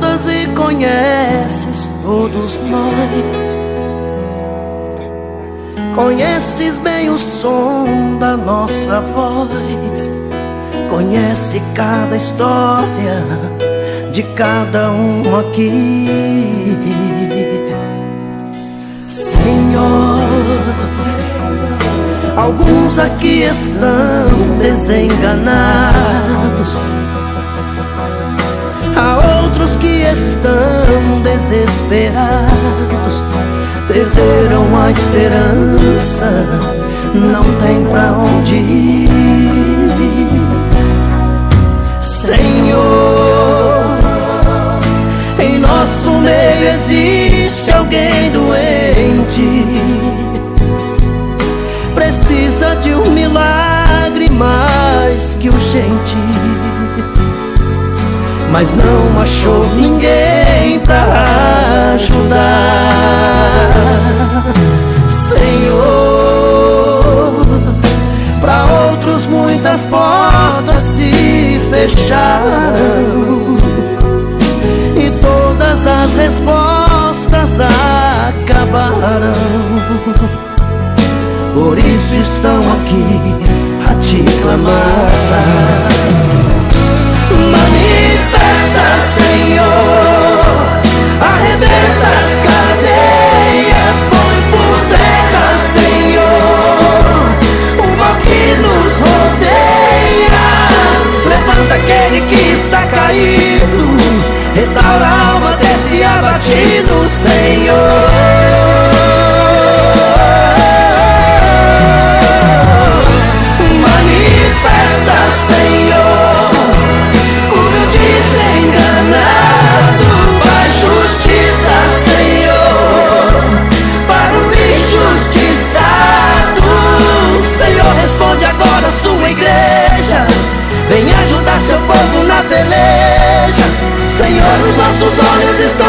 sondas e conheces todos nós. Conheces bem o som da nossa voz. Conhece cada história de cada um aqui. Senhor, alguns aqui estão desenganados, há outros que estão desesperados, perderam a esperança, não tem pra onde ir. Senhor, em nosso meio existe alguém doente, precisa de um milagre mais que urgente, mas não achou ninguém pra ajudar. Senhor, pra outros muitas portas se fecharam e todas as respostas acabaram. Por isso estão aqui a te clamar. Manifesta, Senhor, arrebenta as cadeias, põe por terra, Senhor, o mal que nos rodeia. Levanta aquele que está caído, restaura a alma desse abatido, Senhor. Manifesta, Senhor, cura o desenganado, faz justiça, Senhor, para o injustiçado. Senhor, responde agora a sua igreja, vem ajudar seu povo na peleja. Senhor, os nossos olhos estão